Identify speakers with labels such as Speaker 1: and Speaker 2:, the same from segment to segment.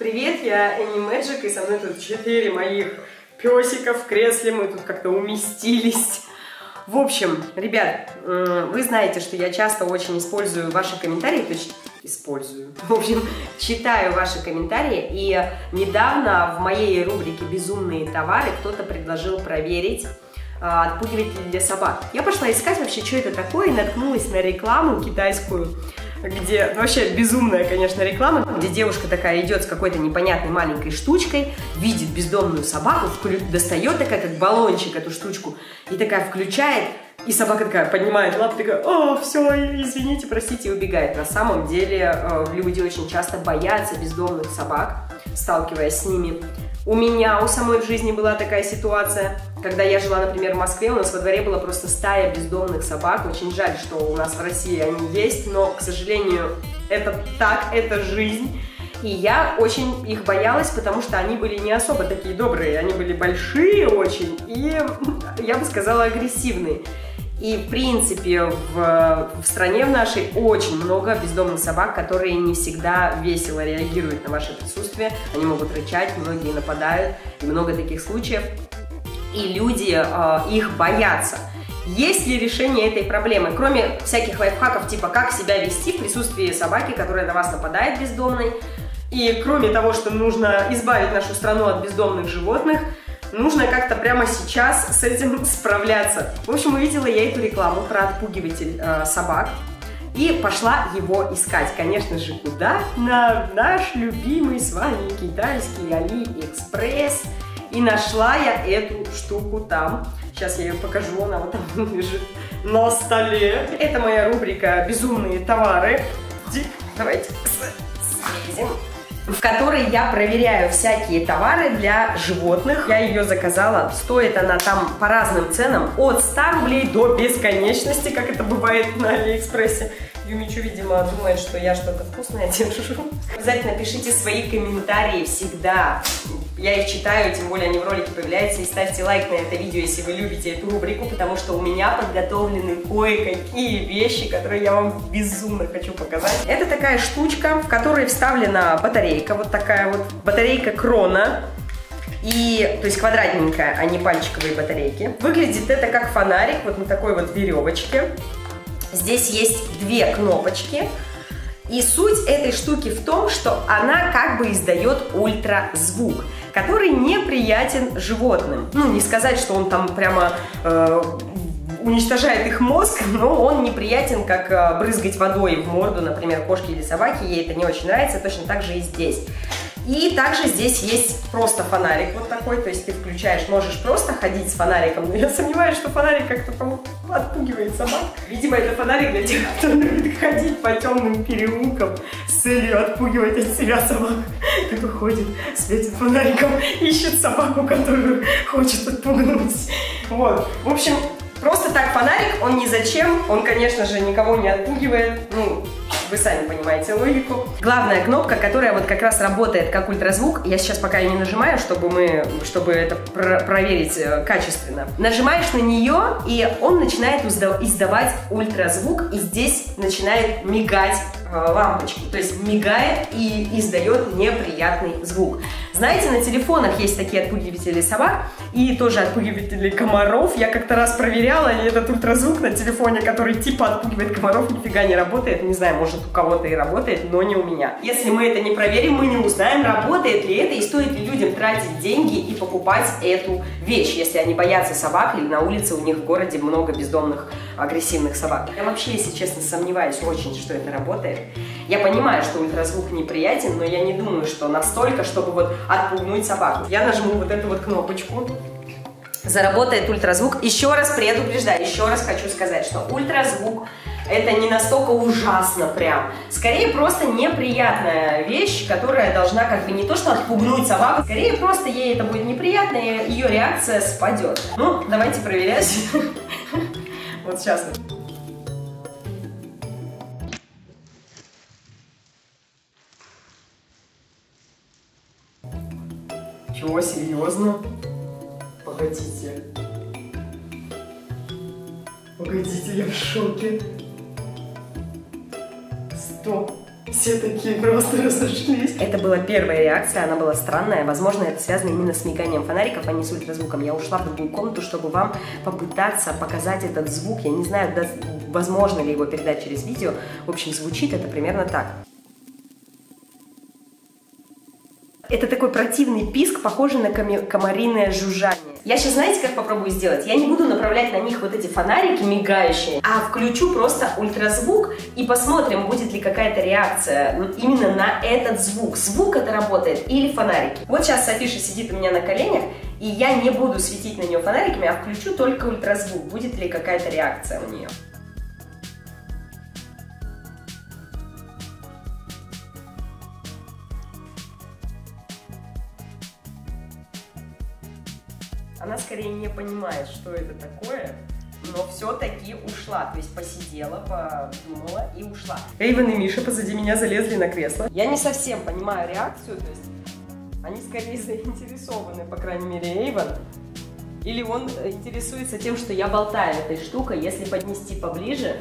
Speaker 1: Привет, я Эми Мэджик, и со мной тут 4 моих песика в кресле, мы тут как-то уместились. В общем, ребят, вы знаете, что я часто очень использую ваши комментарии, то есть в общем, читаю ваши комментарии, и недавно в моей рубрике «Безумные товары» кто-то предложил проверить отпугиватель для собак. Я пошла искать вообще, что это такое, и наткнулась на рекламу китайскую, где вообще безумная, конечно, реклама, где девушка такая идет с какой-то непонятной маленькой штучкой, видит бездомную собаку, достает такая, как баллончик, эту штучку, и такая включает, и собака такая поднимает лапу, такая: «О, все, извините, простите», и убегает. На самом деле люди очень часто боятся бездомных собак, сталкиваясь с ними. У меня у самой в жизни была такая ситуация, когда я жила, например, в Москве, у нас во дворе была просто стая бездомных собак. Очень жаль, что у нас в России они есть, но, к сожалению, это так, это жизнь. И я очень их боялась, потому что они были не особо такие добрые, они были большие очень и, я бы сказала, агрессивные. И, в принципе, в стране в нашей очень много бездомных собак, которые не всегда весело реагируют на ваше присутствие. Они могут рычать, многие нападают, и много таких случаев. И люди их боятся. Есть ли решение этой проблемы? Кроме всяких лайфхаков, типа как себя вести в присутствии собаки, которая на вас нападает бездомной, и кроме того, что нужно избавить нашу страну от бездомных животных, нужно как-то прямо сейчас с этим справляться. В общем, увидела я эту рекламу про отпугиватель собак и пошла его искать. Конечно же, куда? На наш любимый с вами китайский AliExpress. И нашла я эту штуку там. Сейчас я ее покажу, она вот там лежит на столе. Это моя рубрика «Безумные товары». Давайте слезем. В которой я проверяю всякие товары для животных. Я ее заказала. Стоит она там по разным ценам. От 100 рублей до бесконечности, как это бывает на Алиэкспрессе. Юмичу, видимо, думает, что я что-то вкусное держу. Обязательно пишите свои комментарии всегда. Я их читаю, тем более они в ролике появляются. И ставьте лайк на это видео, если вы любите эту рубрику, потому что у меня подготовлены кое-какие вещи, которые я вам безумно хочу показать. Это такая штучка, в которой вставлена батарейка. Вот такая вот батарейка Крона. И, то есть квадратненькая, а не пальчиковые батарейки. Выглядит это как фонарик, вот на такой вот веревочке. Здесь есть две кнопочки. И суть этой штуки в том, что она как бы издает ультразвук, который неприятен животным. Ну, не сказать, что он там прямо уничтожает их мозг, но он неприятен, как брызгать водой в морду, например, кошки или собаки. Ей это не очень нравится, точно так же и здесь. И также здесь есть просто фонарик вот такой, то есть ты включаешь, можешь просто ходить с фонариком, но я сомневаюсь, что фонарик как-то отпугивает собак. Видимо, это фонарик для тех, кто любит ходить по темным переулкам с целью отпугивать от себя собак. Кто ходит, светит фонариком, ищет собаку, которую хочет отпугнуть. Вот, в общем, просто так фонарик, он ни зачем, он, конечно же, никого не отпугивает, ну, вы сами понимаете логику. Главная кнопка, которая вот как раз работает как ультразвук, я сейчас пока ее не нажимаю, чтобы это проверить качественно. Нажимаешь на нее, и он начинает издавать ультразвук, и здесь начинает мигать лампочки. То есть мигает и издает неприятный звук. Знаете, на телефонах есть такие отпугиватели собак и тоже отпугиватели комаров. Я как-то раз проверяла, и этот ультразвук на телефоне, который типа отпугивает комаров, нифига не работает. Не знаю, может, у кого-то и работает, но не у меня. Если мы это не проверим, мы не узнаем, работает ли это и стоит ли людям тратить деньги и покупать эту вещь, если они боятся собак или на улице у них в городе много бездомных агрессивных собак. Я вообще, если честно, сомневаюсь очень, что это работает. Я понимаю, что ультразвук неприятен, но я не думаю, что настолько, чтобы вот отпугнуть собаку. Я нажму вот эту вот кнопочку. Заработает ультразвук. Еще раз предупреждаю, еще раз хочу сказать, что ультразвук это не настолько ужасно прям. Скорее просто неприятная вещь, которая должна как бы не то что отпугнуть собаку, скорее просто ей это будет неприятно, и ее реакция спадет. Ну, давайте проверять. Вот сейчас. Чего, серьезно? Погодите. Погодите, я в шоке. Стоп. Все такие просто разошлись. Это была первая реакция, она была странная. Возможно, это связано именно с миганием фонариков, а не с ультразвуком. Я ушла в другую комнату, чтобы вам попытаться показать этот звук. Я не знаю, возможно ли его передать через видео. В общем, звучит это примерно так. Это такой противный писк, похожий на комариное жужжание. Я сейчас, знаете, как попробую сделать? Я не буду направлять на них вот эти фонарики мигающие, а включу просто ультразвук и посмотрим, будет ли какая-то реакция именно на этот звук. Звук это работает или фонарики. Вот сейчас Софиша сидит у меня на коленях, и я не буду светить на нее фонариками, а включу только ультразвук. Будет ли какая-то реакция у нее? Она скорее не понимает, что это такое, но все-таки ушла. То есть посидела, подумала и ушла. Эйвен и Миша позади меня залезли на кресло. Я не совсем понимаю реакцию, то есть они скорее заинтересованы, по крайней мере, Эйвен. Или он интересуется тем, что я болтаю этой штукой, если поднести поближе.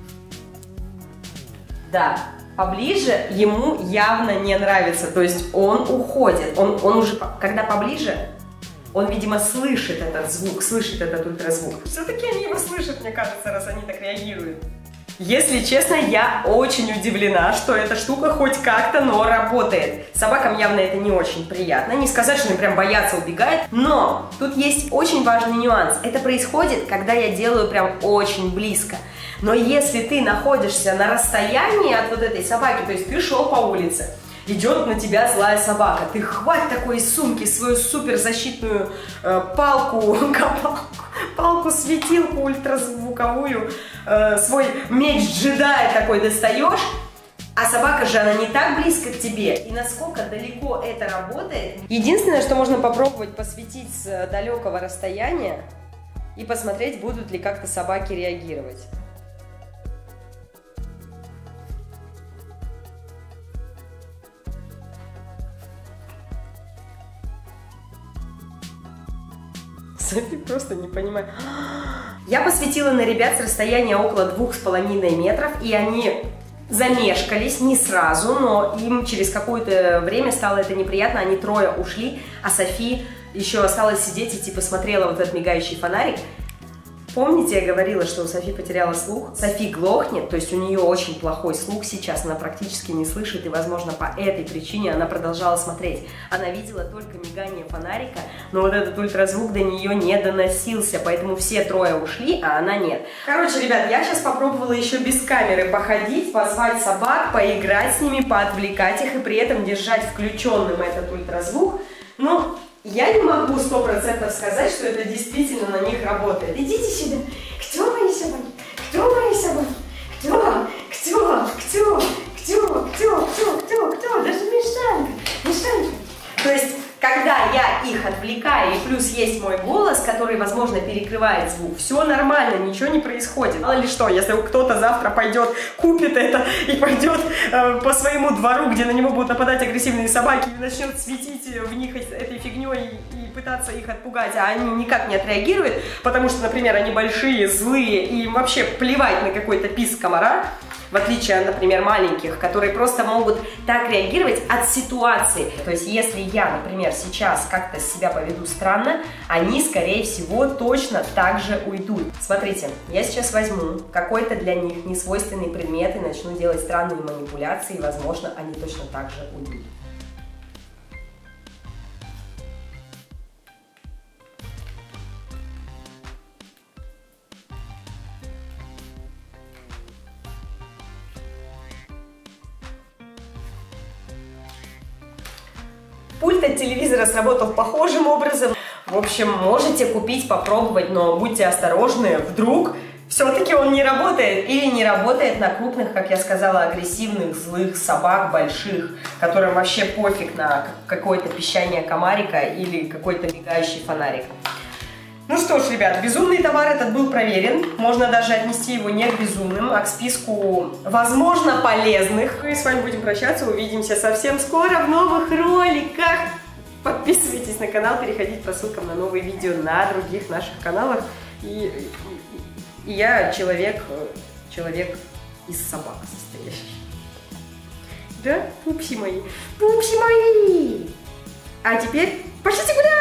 Speaker 1: Да, поближе ему явно не нравится, то есть он уходит. Он уже, когда поближе... Он, видимо, слышит этот звук, слышит этот ультразвук. Все-таки они его слышат, мне кажется, раз они так реагируют. Если честно, я очень удивлена, что эта штука хоть как-то, но работает. Собакам явно это не очень приятно. Не сказать, что они прям боятся, убегают. Но тут есть очень важный нюанс. Это происходит, когда я делаю прям очень близко. Но если ты находишься на расстоянии от вот этой собаки, то есть ты шел по улице, идет на тебя злая собака. Ты хватит такой из сумки свою суперзащитную палку-светилку ультразвуковую, свой меч джедая такой достаешь, а собака же, она не так близко к тебе. И насколько далеко это работает. Единственное, что можно попробовать посветить с далекого расстояния и посмотреть, будут ли как-то собаки реагировать. Софи просто не понимает. Я посветила на ребят с расстояния около 2,5 метров, и они замешкались не сразу, но им через какое-то время стало это неприятно, они трое ушли, а Софи еще осталась сидеть и типа смотрела вот этот мигающий фонарик. Помните, я говорила, что у Софи потеряла слух? Софи глохнет, то есть у нее очень плохой слух сейчас, она практически не слышит, и, возможно, по этой причине она продолжала смотреть. Она видела только мигание фонарика, но вот этот ультразвук до нее не доносился, поэтому все трое ушли, а она нет. Короче, ребят, я сейчас попробовала еще без камеры походить, позвать собак, поиграть с ними, поотвлекать их, и при этом держать включенным этот ультразвук. Ну, я не могу 100% сказать, что это действительно на них работает. Идите сюда. Кто мои собаки? Кто мои собаки? Кто? Даже Мишанька. Мишанька. То есть, когда я их отвлекаю, и плюс есть мой голос, который, возможно, перекрывает звук, все нормально, ничего не происходит. Мало ли что, если кто-то завтра пойдет, купит это и пойдет по своему двору, где на него будут нападать агрессивные собаки, и начнет светить в них этой фигней и пытаться их отпугать, а они никак не отреагируют, потому что, например, они большие, злые, и им вообще плевать на какой-то писк комара, в отличие от, например, маленьких, которые просто могут так реагировать от ситуации. То есть, если я, например, сейчас как-то себя поведу странно, они, скорее всего, точно так же уйдут. Смотрите, я сейчас возьму какой-то для них несвойственный предмет и начну делать странные манипуляции, и, возможно, они точно так же уйдут. Пульт от телевизора сработал похожим образом. В общем, можете купить, попробовать, но будьте осторожны, вдруг все-таки он не работает или не работает на крупных, как я сказала, агрессивных, злых собак, больших, которым вообще пофиг на какое-то пищание комарика или какой-то мигающий фонарик. Ну что ж, ребят, безумный товар этот был проверен. Можно даже отнести его не к безумным, а к списку, возможно, полезных. Мы с вами будем прощаться. Увидимся совсем скоро в новых роликах. Подписывайтесь на канал, переходите по ссылкам на новые видео на других наших каналах. И я человек из собак состоящий. Да, пупси мои? Пупси мои! А теперь пошлите гулять!